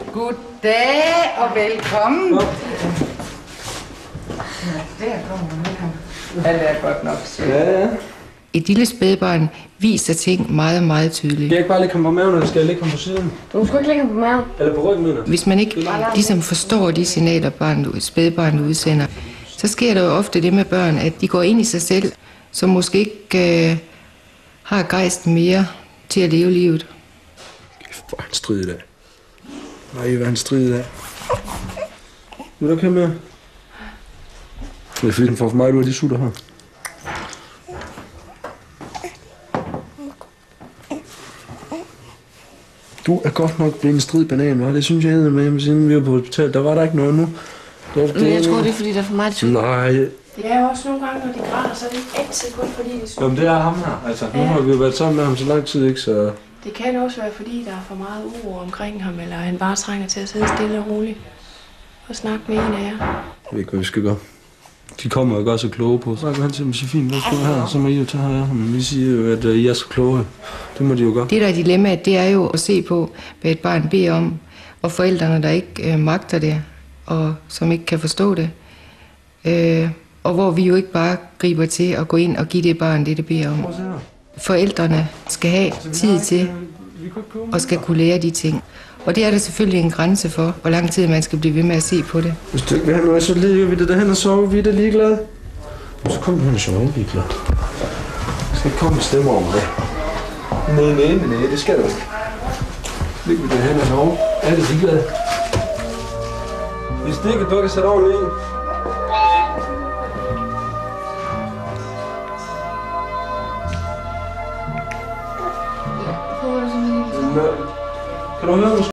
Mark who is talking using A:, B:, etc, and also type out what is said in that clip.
A: Goddag og velkommen. Ja, der kommer hun med ham. Det er godt nok sødt.
B: Ja.
C: Et lille spædbarn viser ting meget, meget tydeligt.
B: Skal jeg ikke bare lægge ham på maven, eller skal jeg lægge ham på siden?
D: Du skal ikke lægge ham på maven.
B: Eller på ryggen, mener.
C: Hvis man ikke ligesom forstår de signaler, spædbarnet udsender, så sker der jo ofte det med børn, at de går ind i sig selv, som måske ikke har gejst mere til at leve livet.
B: Hvor han strid i dag. Nej, hvad han strid i dag. Vil du komme med? Det er fordi, den får for meget ud af de sutter her. Du er godt nok blevet en strid banan, hva'? Det synes jeg hedder med, siden vi var på hospitalet. Der var der ikke noget nu.
D: Men jeg tror, det er fordi, der er for meget sutter.
B: Nej.
D: Det er jo også nogle gange, når de græder, så er det ikke altid kun fordi, det er sutter.
B: Jamen, det er ham her. Altså, nu har vi jo været sammen med ham så lang tid, ikke? Så...
D: Det kan også være, fordi der er for meget uro omkring ham, eller han bare trænger til at sidde stille og roligt og snakke med en af jer.
B: Jeg ved ikke, hvad vi skal gøre. De kommer jo godt så kloge på. Så han til dem, Josefine, hvad skal her? Så må I jo tage her. Men vi siger jo, at I er så kloge. Det må de jo gøre.
C: Det, der er dilemmaet, det er jo at se på, hvad et barn beder om, og forældrene, der ikke magter det, og som ikke kan forstå det. Og hvor vi jo ikke bare griber til at gå ind og give det barn det beder om. Forældrene skal have tid til og skal kunne lære de ting. Og det er der selvfølgelig en grænse for, hvor lang tid man skal blive ved med at se på det.
B: Hvis du ikke vil have noget, så ligger vi det derhen og sover. Vi er da ligeglade. Så kommer han og sover, vi er glade. Jeg skal ikke komme og stemme over mig. Nej, det skal du ikke. Ligger vi derhen og sover. Er det ligeglade? Hvis det ikke, du kan sætte over lige. Kan du høre mig?